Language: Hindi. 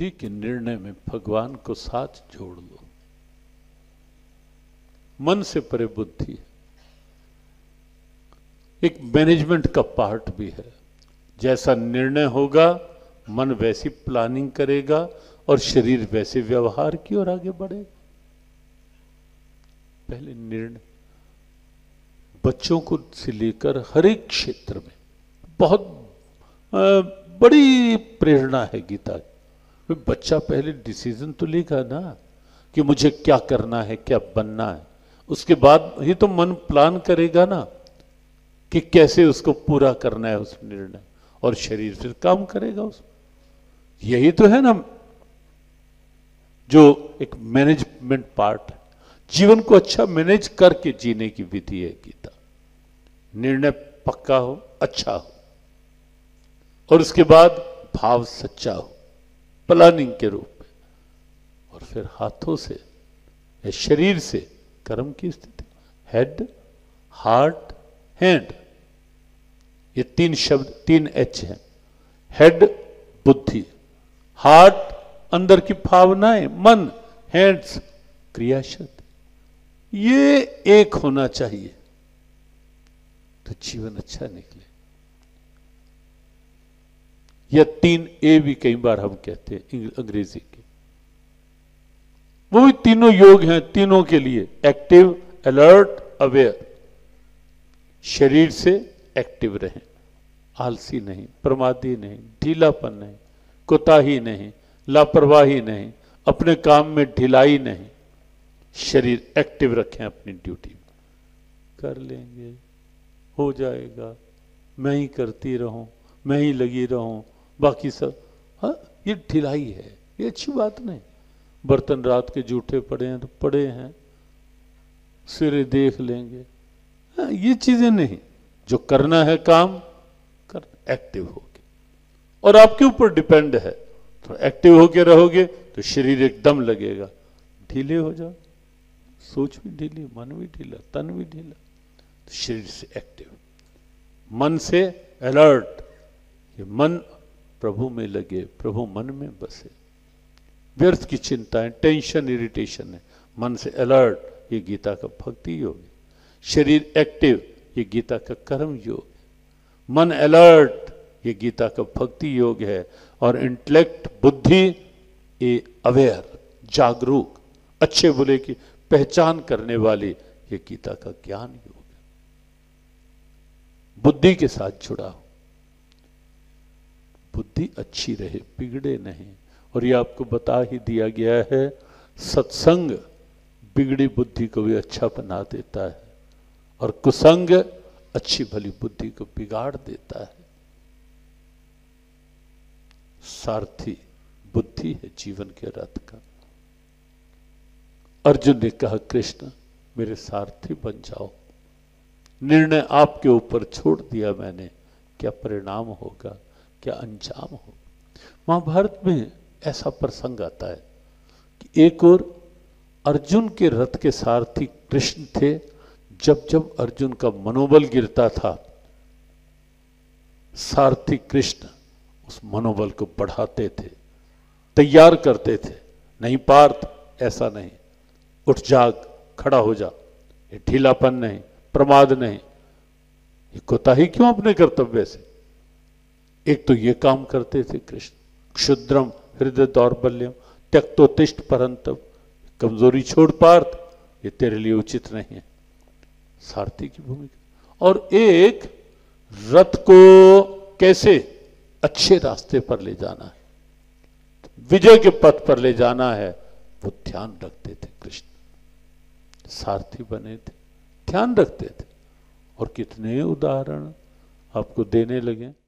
बुद्धि के निर्णय में भगवान को साथ जोड़ लो। मन से परे बुद्धि है, एक मैनेजमेंट का पार्ट भी है। जैसा निर्णय होगा मन वैसी प्लानिंग करेगा और शरीर वैसे व्यवहार की ओर आगे बढ़ेगा। पहले निर्णय बच्चों को से लेकर हर एक क्षेत्र में बहुत बड़ी प्रेरणा है गीता की। बच्चा पहले डिसीजन तो लेगा ना कि मुझे क्या करना है, क्या बनना है। उसके बाद ही तो मन प्लान करेगा ना कि कैसे उसको पूरा करना है उस निर्णय, और शरीर फिर काम करेगा उसमें। यही तो है ना जो एक मैनेजमेंट पार्ट है। जीवन को अच्छा मैनेज करके जीने की विधि है गीता। निर्णय पक्का हो, अच्छा हो, और उसके बाद भाव सच्चा हो प्लानिंग के रूप में, और फिर हाथों से या शरीर से कर्म की स्थिति। हेड, हार्ट, हैंड, ये तीन शब्द, 3 H हैं। हेड बुद्धि, हार्ट अंदर की भावनाएं, मन, हैंड्स क्रिया शक्ति। ये एक होना चाहिए तो जीवन अच्छा निकले। या 3A भी कई बार हम कहते हैं अंग्रेजी के। वो भी तीनों योग हैं, तीनों के लिए एक्टिव, अलर्ट, अवेयर। शरीर से एक्टिव रहें, आलसी नहीं, प्रमादी नहीं, ढीलापन नहीं, कोताही नहीं, लापरवाही नहीं, अपने काम में ढिलाई नहीं। शरीर एक्टिव रखें, अपनी ड्यूटी कर लेंगे, हो जाएगा, मैं ही करती रहूं, मैं ही लगी रहूं, बाकी सब। हाँ, ये ढिलाई है, ये अच्छी बात नहीं। बर्तन रात के जूठे पड़े हैं तो पड़े हैं, सिरे देख लेंगे। हाँ, ये चीजें नहीं। जो करना है काम कर, एक्टिव होके, और आपके ऊपर डिपेंड है। तो एक्टिव होके रहोगे तो शरीर एकदम लगेगा। ढीले हो जाओ, सोच भी ढीली, मन भी ढीला, तन भी ढीला, तो शरीर से एक्टिव, मन से अलर्ट। ये मन प्रभु में लगे, प्रभु मन में बसे। व्यर्थ की चिंताएं, टेंशन, इरिटेशन है, मन से अलर्ट। ये गीता का भक्ति योग है। शरीर एक्टिव, ये गीता का कर्म योग है। मन अलर्ट, ये गीता का भक्ति योग है। और इंटेलेक्ट, बुद्धि, ये अवेयर, जागरूक, अच्छे बुरे की पहचान करने वाली, ये गीता का ज्ञान योग है। बुद्धि के साथ जुड़ा हो, बुद्धि अच्छी रहे, बिगड़े नहीं। और ये आपको बता ही दिया गया है, सत्संग बिगड़ी बुद्धि को भी अच्छा बना देता है, और कुसंग अच्छी भली बुद्धि को बिगाड़ देता है। सारथी बुद्धि है जीवन के रथ का। अर्जुन ने कहा, कृष्ण मेरे सारथी बन जाओ, निर्णय आपके ऊपर छोड़ दिया मैंने, क्या परिणाम होगा, क्या अंजाम होगा। महाभारत में ऐसा प्रसंग आता है कि एक और अर्जुन के रथ के सारथी कृष्ण थे। जब जब अर्जुन का मनोबल गिरता था, सारथी कृष्ण उस मनोबल को बढ़ाते थे, तैयार करते थे। नहीं पार्थ, ऐसा नहीं, उठ जाग, खड़ा हो जा, ये ढीलापन नहीं, प्रमाद नहीं, ये कोताही क्यों अपने कर्तव्य से। एक तो ये काम करते थे कृष्ण। क्षुद्रम हृदय दौर्बल्यम त्यक्तोत्तिष्ठ परंतप, कमजोरी छोड़ पार्थ, ये तेरे लिए उचित नहीं है। सारथी की भूमिका। और एक रथ को कैसे अच्छे रास्ते पर ले जाना है, विजय के पथ पर ले जाना है, वो ध्यान रखते थे कृष्ण। सारथी बने थे, ध्यान रखते थे। और कितने उदाहरण आपको देने लगे।